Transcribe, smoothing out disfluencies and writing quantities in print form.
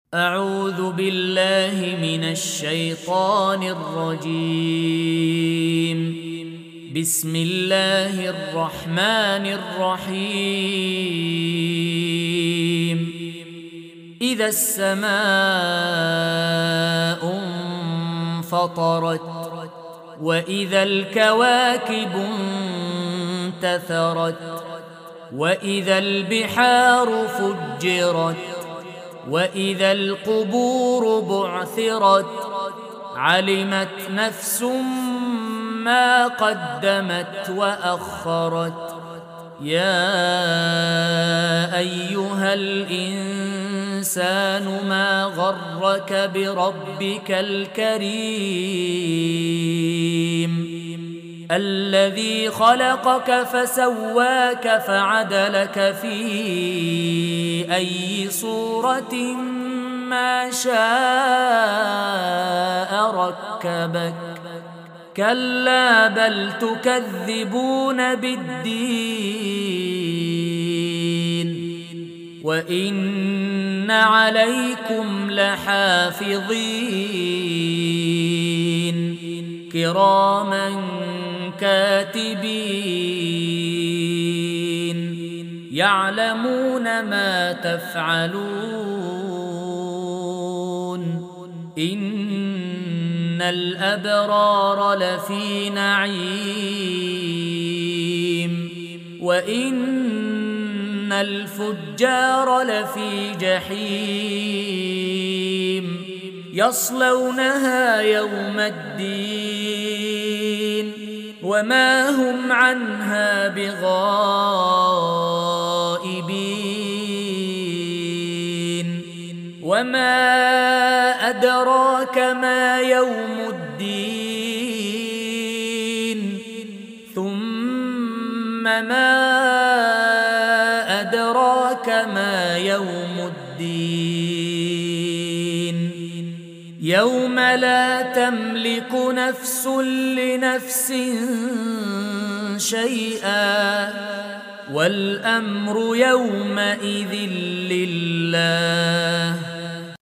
أعوذ بالله من الشيطان الرجيم. بسم الله الرحمن الرحيم. إذا السماء انفطرت وإذا الكواكب انتثرت وإذا البحار فجرت وإذا القبور بعثرت علمت نفس ما قدمت وأخرت. يا أيها الإنسان ما غرك بربك الكريم الذي خلقك فسواك فعدلك في أي صورة ما شاء ركبك. كلا بل تكذبون بالدين وإن عليكم لحافظين كراما كاتبين يعلمون ما تفعلون. إن الأبرار لفي نعيم وإن الفجار لفي جحيم يصلونها يوم الدين وما هم عنها بغائبين. وما أدراك ما يوم الدين ثم ما أدراك ما يوم الدين يوم لا تملك نفس لنفس شيئا والأمر يومئذ لله.